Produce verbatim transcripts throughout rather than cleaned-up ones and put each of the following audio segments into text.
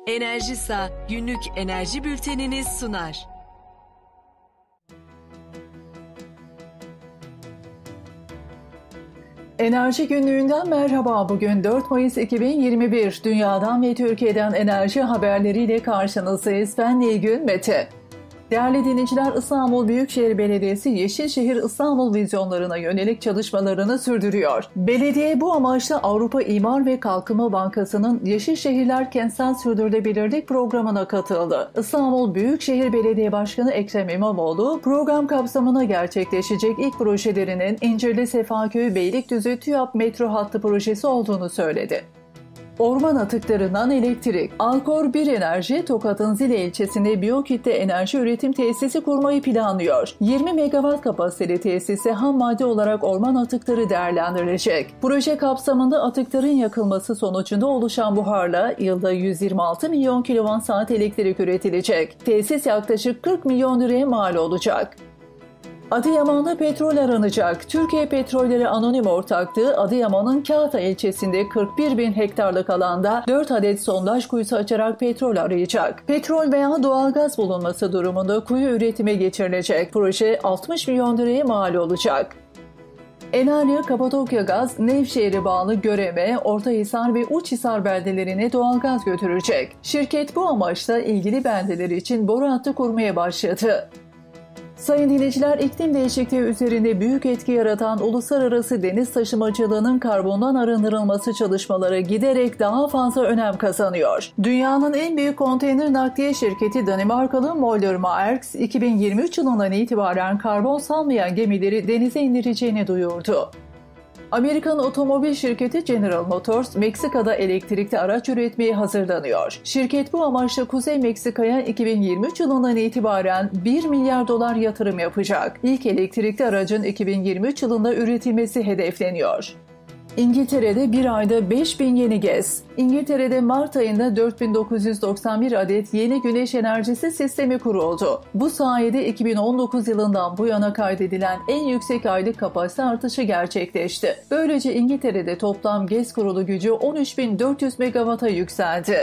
Enerjisa günlük enerji bültenini sunar. Enerji Günlüğü'nden merhaba. Bugün dört Mayıs iki bin yirmi bir. Dünyadan ve Türkiye'den enerji haberleriyle karşınızdayız. Ben Nilgün Mete. Değerli dinleyiciler, İstanbul Büyükşehir Belediyesi Yeşilşehir İstanbul vizyonlarına yönelik çalışmalarını sürdürüyor. Belediye bu amaçla Avrupa İmar ve Kalkınma Bankası'nın Yeşilşehirler Kentsel Sürdürülebilirlik Programı'na katıldı. İstanbul Büyükşehir Belediye Başkanı Ekrem İmamoğlu, program kapsamına gerçekleşecek ilk projelerinin İncirli Sefaköy Beylikdüzü TÜYAP metro hattı projesi olduğunu söyledi. Orman atıklarından elektrik. Alkor bir Enerji, Tokat'ın Zile ilçesinde biyokütle enerji üretim tesisi kurmayı planlıyor. yirmi megawatt kapasiteli tesise ham madde olarak orman atıkları değerlendirilecek. Proje kapsamında atıkların yakılması sonucunda oluşan buharla yılda yüz yirmi altı milyon kilowatt saat elektrik üretilecek. Tesis yaklaşık kırk milyon liraya mal olacak. Adıyaman'da petrol aranacak. Türkiye Petrolleri Anonim Ortaklığı, Adıyaman'ın Kağıta ilçesinde kırk bir bin hektarlık alanda dört adet sondaj kuyusu açarak petrol arayacak. Petrol veya doğalgaz bulunması durumunda kuyu üretime geçirilecek. Proje altmış milyon liraya mal olacak. Enarya Kapadokya Gaz, Nevşehir'e bağlı Göreme, Ortahisar ve Uçhisar beldelerine doğalgaz götürecek. Şirket bu amaçla ilgili beldeler için boru hattı kurmaya başladı. Sayın dinleyiciler, iklim değişikliği üzerinde büyük etki yaratan uluslararası deniz taşımacılığının karbondan arındırılması çalışmaları giderek daha fazla önem kazanıyor. Dünyanın en büyük konteyner nakliye şirketi Danimarkalı Moller Maersk, iki bin yirmi üç yılından itibaren karbon salmayan gemileri denize indireceğini duyurdu. Amerikan otomobil şirketi General Motors, Meksika'da elektrikli araç üretmeye hazırlanıyor. Şirket bu amaçla Kuzey Meksika'ya iki bin yirmi üç yılından itibaren bir milyar dolar yatırım yapacak. İlk elektrikli aracın iki bin yirmi üç yılında üretilmesi hedefleniyor. İngiltere'de bir ayda beş bin yeni gez. İngiltere'de Mart ayında dört bin dokuz yüz doksan bir adet yeni güneş enerjisi sistemi kuruldu. Bu sayede iki bin on dokuz yılından bu yana kaydedilen en yüksek aylık kapasite artışı gerçekleşti. Böylece İngiltere'de toplam gez kurulu gücü on üç bin dört yüz megawatt'a yükseldi.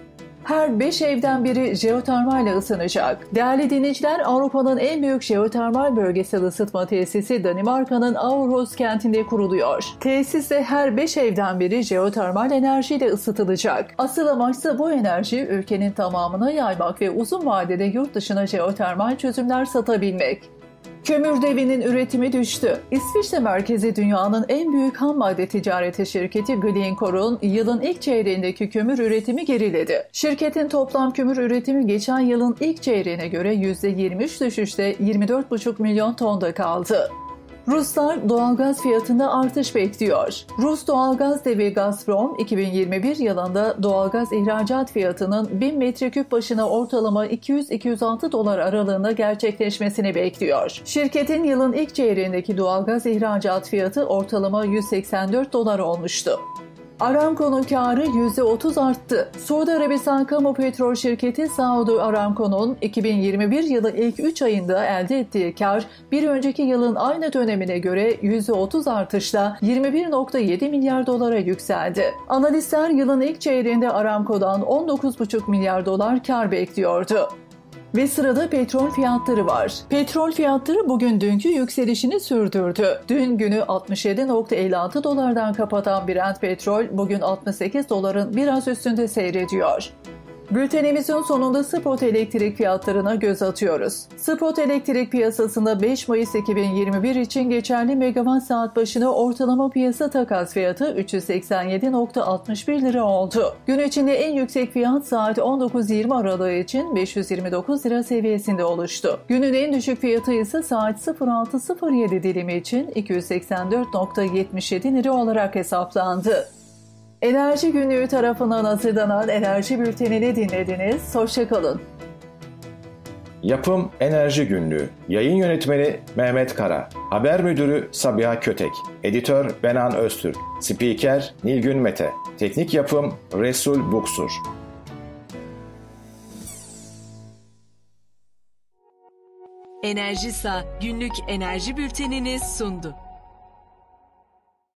Her beş evden biri jeotermalle ısınacak. Değerli dinleyiciler, Avrupa'nın en büyük jeotermal bölgesel ısıtma tesisi Danimarka'nın Aarhus kentinde kuruluyor. Tesiste her beş evden biri jeotermal enerjiyle ısıtılacak. Asıl amaçsa bu enerjiyi ülkenin tamamına yaymak ve uzun vadede yurt dışına jeotermal çözümler satabilmek. Kömür devinin üretimi düştü. İsviçre merkezi dünyanın en büyük ham madde ticareti şirketi Glencore'un yılın ilk çeyreğindeki kömür üretimi geriledi. Şirketin toplam kömür üretimi geçen yılın ilk çeyreğine göre yüzde yirmi üç düşüşte yirmi dört buçuk milyon tonda kaldı. Ruslar doğalgaz fiyatında artış bekliyor. Rus doğalgaz devi Gazprom, iki bin yirmi bir yılında doğalgaz ihracat fiyatının bin metreküp başına ortalama iki yüz iki yüz altı dolar aralığında gerçekleşmesini bekliyor. Şirketin yılın ilk çeyreğindeki doğalgaz ihracat fiyatı ortalama yüz seksen dört dolar olmuştu. Aramco'nun karı yüzde otuz arttı. Suudi Arabistan Kamu Petrol Şirketi Saudi Aramco'nun iki bin yirmi bir yılı ilk üç ayında elde ettiği kar, bir önceki yılın aynı dönemine göre yüzde otuz artışla yirmi bir virgül yedi milyar dolara yükseldi. Analistler yılın ilk çeyreğinde Aramco'dan on dokuz buçuk milyar dolar kar bekliyordu. Ve sırada petrol fiyatları var. Petrol fiyatları bugün dünkü yükselişini sürdürdü. Dün günü altmış yedi virgül elli altı dolardan kapatan Brent petrol bugün altmış sekiz doların biraz üstünde seyrediyor. Bültenimizin sonunda spot elektrik fiyatlarına göz atıyoruz. Spot elektrik piyasasında beş Mayıs iki bin yirmi bir için geçerli megawatt saat başına ortalama piyasa takas fiyatı üç yüz seksen yedi virgül altmış bir lira oldu. Gün içinde en yüksek fiyat saat on dokuz yirmi aralığı için beş yüz yirmi dokuz lira seviyesinde oluştu. Günün en düşük fiyatı ise saat sıfır altı sıfır yedi dilimi için iki yüz seksen dört virgül yetmiş yedi lira olarak hesaplandı. Enerji Günlüğü tarafından hazırlanan Enerji Bülteni'ni dinlediniz. Hoşça kalın. Yapım Enerji Günlüğü. Yayın yönetmeni Mehmet Kara. Haber müdürü Sabiha Kötek. Editör Benan Öztürk. Spiker Nilgün Mete. Teknik yapım Resul Buksur. Enerjisa günlük enerji bültenini sundu.